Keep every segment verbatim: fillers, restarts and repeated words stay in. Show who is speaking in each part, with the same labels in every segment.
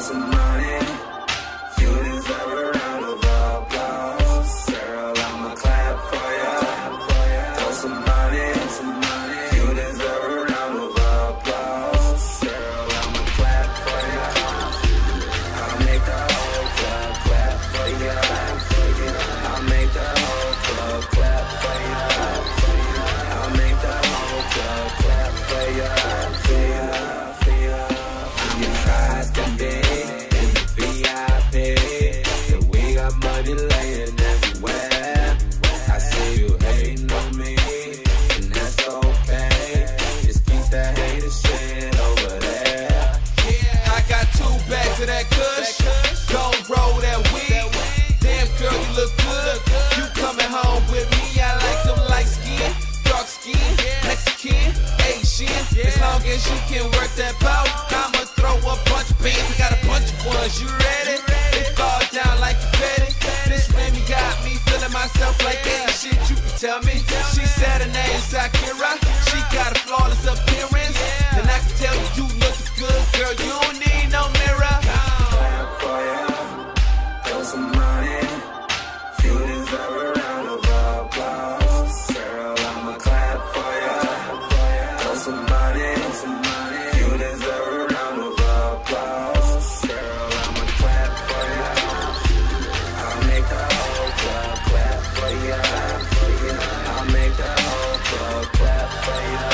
Speaker 1: some money. You deserve a round of applause. Girl, I'ma clap for ya. Throw some money, some money. You deserve a round of applause. Girl, I'ma clap for ya. I'll make the whole club clap for ya. I'll make the whole club clap for ya. I'll make the whole club clap for ya. For ya, for ya, for ya. Tried to be in the V I P, and we got money laying everywhere. I see you hating on me, and that's okay. Just keep that hater shit over there.
Speaker 2: Yeah, I got two bags of that kush. Don't roll that weed. Damn girl, you look good. You coming home with me? I like them light skin, dark skin, Mexican, Asian. As long as you can work that boat, I'ma throw a bunch of bands. I got a bunch of ones. You ready? They fall down like confetti. This Remy got me feeling myself like that. Shit, you can tell me. She said her name's Akira. She got a flawless appearance, and I can tell you you look good, girl. You don't need no mirror.
Speaker 1: Clap for ya. Throw some money. You deserve a round of applause. Girl, I'ma clap for ya. Throw some money, some money. You deserve a round of applause. Girl, I'ma clap for ya. I'll make the whole club clap for ya. I'll make the whole club clap for ya.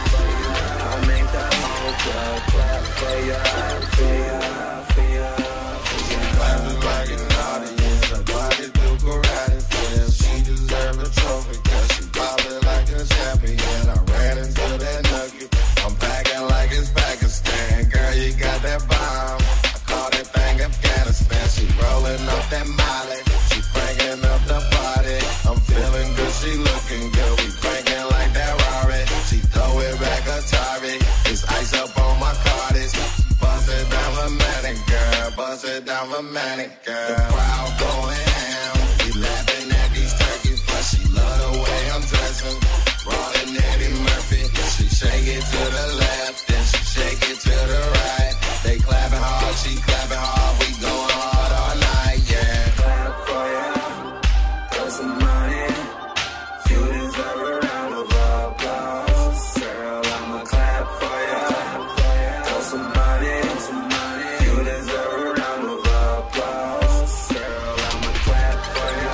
Speaker 1: I'll make the whole club clap for ya. For ya, for ya, for ya.
Speaker 3: Clapping like an audience, her body do karate flips. She deserve a trophy cause she poppin' like a champion. I ran into that nugget, I'm packing like it's Pakistan. Girl, you got that bomb, I call that thing Afghanistan. She rollin' up that molly, she cranking up the body. I'm feeling good, she looking good, we cranking like that Rari. She throw it back Atari, it's ice up on my Cardis. Bust it down for manic, girl, bust it down for manic, girl. The crowd going ham, we laughing at these turkeys, but she love the way I'm dressing. Rolling Eddie Murphy, she shake it to the left, then she shake it to the right. They clapping hard, she clapping hard, we going hard all night, yeah.
Speaker 1: Clap for ya. Throw some money. You deserve a round of applause. Girl, I'ma clap for ya. Throw some money, some money. You deserve a round of applause. Girl, I'ma clap for ya.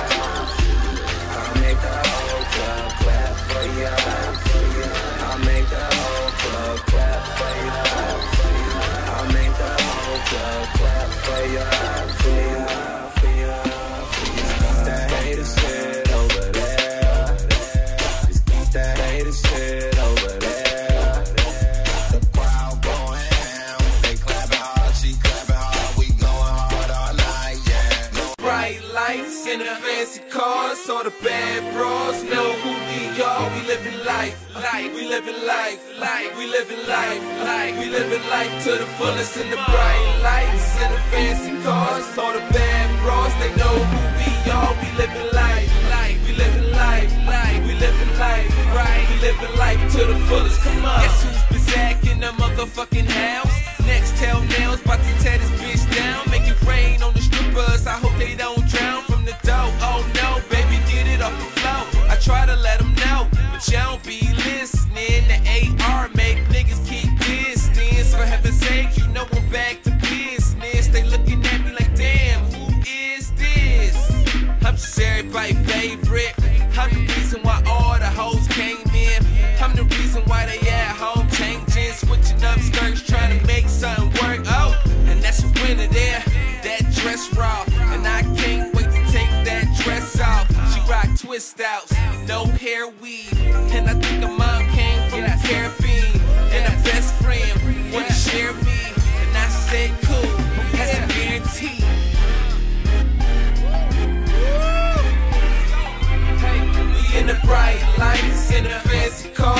Speaker 1: I'll make the whole club clap for ya. I'll make the whole club clap for ya. I'll make the whole club clap for ya. For ya, for ya, for ya. Keep that hater shit over there. Just keep that hater shit over there.
Speaker 3: The crowd going ham, they clapping hard, she clapping hard, we going hard all night, yeah.
Speaker 2: Bright lights in the fancy cars, all the bad bros know who we are. We living life, like we living life, like we living life, like we living life to the fullest. In the bright lights in the fancy cars, all the bad bros they know who we are. We living life, like we living life, like we living life, right? We living life to the fullest. Come on, guess who's Bizak in the motherfucking house? Next, tell nails, bout to tear this bitch down, make it rain on the strippers. I hope they don't drown from the dough. Oh no, baby, get it off the floor. I try to let them know, but y'all don't be listening. The A R make niggas keep distance. For heaven's sake, you know I'm back to business. They looking at me like, damn, who is this? I'm just everybody's favorite. I'm the reason why all the hoes came in. I'm the reason why they at home changing, switching up skirts, trying to make something work. Oh, and that's a winner there. That dress raw, and I can't wait to take that dress off. She rock twist outs, no hair weave, and I think her mom came from the Caribbean. And her best friend wanna share me, and I said cool, that's a guarantee. Hey, we in the bright lights in the fancy car.